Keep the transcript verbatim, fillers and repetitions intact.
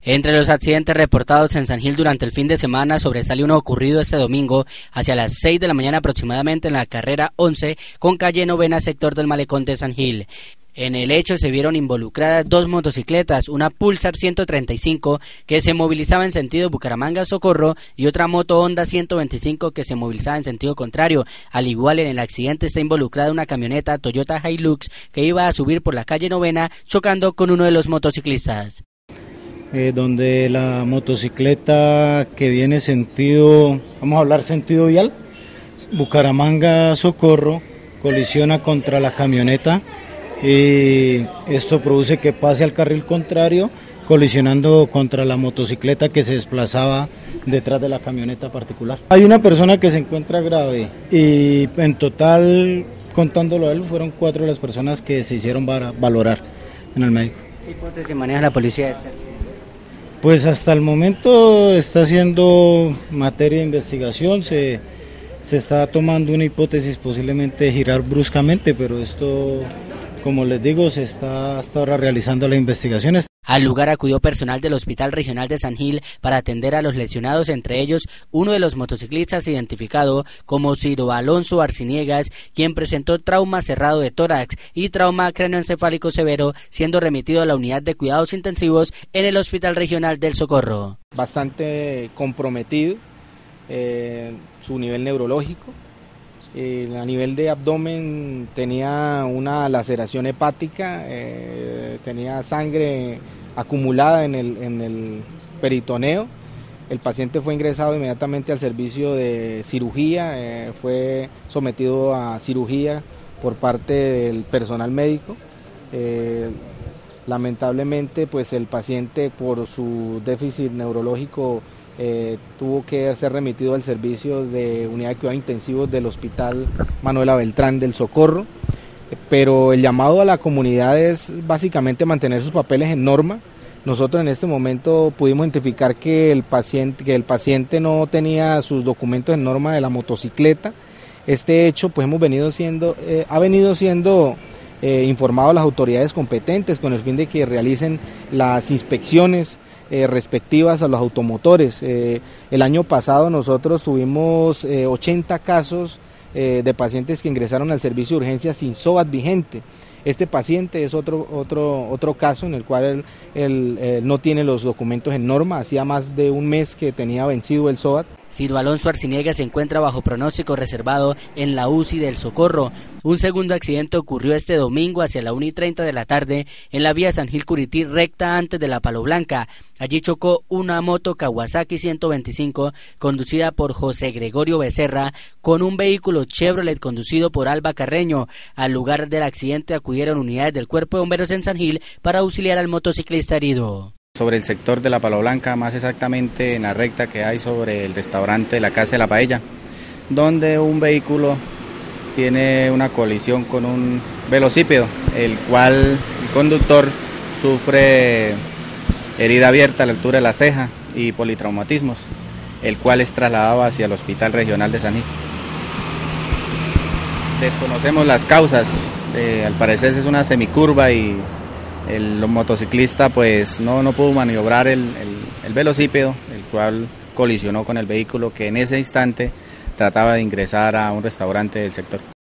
Entre los accidentes reportados en San Gil durante el fin de semana sobresale uno ocurrido este domingo hacia las seis de la mañana aproximadamente en la carrera once con calle Novena, sector del Malecón de San Gil. En el hecho se vieron involucradas dos motocicletas, una Pulsar ciento treinta y cinco que se movilizaba en sentido Bucaramanga-Socorro y otra moto Honda ciento veinticinco que se movilizaba en sentido contrario. Al igual, en el accidente está involucrada una camioneta Toyota Hilux que iba a subir por la calle Novena chocando con uno de los motociclistas. Eh, donde la motocicleta que viene sentido, vamos a hablar sentido vial, Bucaramanga-Socorro, colisiona contra la camioneta y esto produce que pase al carril contrario, colisionando contra la motocicleta que se desplazaba detrás de la camioneta particular. Hay una persona que se encuentra grave y en total, contándolo a él, fueron cuatro de las personas que se hicieron valorar en el médico. ¿Qué hipótesis maneja la policía de este accidente? Pues hasta el momento está haciendo materia de investigación, se, se está tomando una hipótesis posiblemente de girar bruscamente, pero esto, como les digo, se está hasta ahora realizando las investigaciones. Al lugar acudió personal del Hospital Regional de San Gil para atender a los lesionados, entre ellos uno de los motociclistas identificado como Ciro Alonso Arciniegas, quien presentó trauma cerrado de tórax y trauma cráneoencefálico severo, siendo remitido a la unidad de cuidados intensivos en el Hospital Regional del Socorro. Bastante comprometido eh, su nivel neurológico. Eh, a nivel de abdomen tenía una laceración hepática, eh, tenía sangre acumulada en el, en el peritoneo. El paciente fue ingresado inmediatamente al servicio de cirugía, eh, fue sometido a cirugía por parte del personal médico. Eh, lamentablemente, pues el paciente, por su déficit neurológico, Eh, tuvo que ser remitido al servicio de unidad de cuidados intensivos del Hospital Manuela Beltrán del Socorro, pero el llamado a la comunidad es básicamente mantener sus papeles en norma. Nosotros en este momento pudimos identificar que el paciente, que el paciente no tenía sus documentos en norma de la motocicleta. Este hecho pues hemos venido siendo, eh, ha venido siendo eh, informado a las autoridades competentes con el fin de que realicen las inspecciones Eh, respectivas a los automotores. Eh, el año pasado nosotros tuvimos eh, ochenta casos eh, de pacientes que ingresaron al servicio de urgencia sin S O A T vigente. Este paciente es otro, otro, otro caso en el cual él, él, eh, no tiene los documentos en norma, hacía más de un mes que tenía vencido el S O A T. Ciro Alonso Arciniegas se encuentra bajo pronóstico reservado en la U C I del Socorro. Un segundo accidente ocurrió este domingo hacia la una y treinta de la tarde en la vía San Gil-Curití, recta antes de la Palo Blanca. Allí chocó una moto Kawasaki ciento veinticinco conducida por José Gregorio Becerra con un vehículo Chevrolet conducido por Alba Carreño. Al lugar del accidente acudieron unidades del Cuerpo de Bomberos en San Gil para auxiliar al motociclista herido. Sobre el sector de la Palo Blanca, más exactamente en la recta que hay sobre el restaurante La Casa de la Paella, donde un vehículo tiene una colisión con un velocípedo, el cual el conductor sufre herida abierta a la altura de la ceja y politraumatismos, el cual es trasladado hacia el Hospital Regional de San Gil. Desconocemos las causas, eh, al parecer es una semicurva y el motociclista pues no, no pudo maniobrar el, el, el velocípedo, el cual colisionó con el vehículo que en ese instante trataba de ingresar a un restaurante del sector.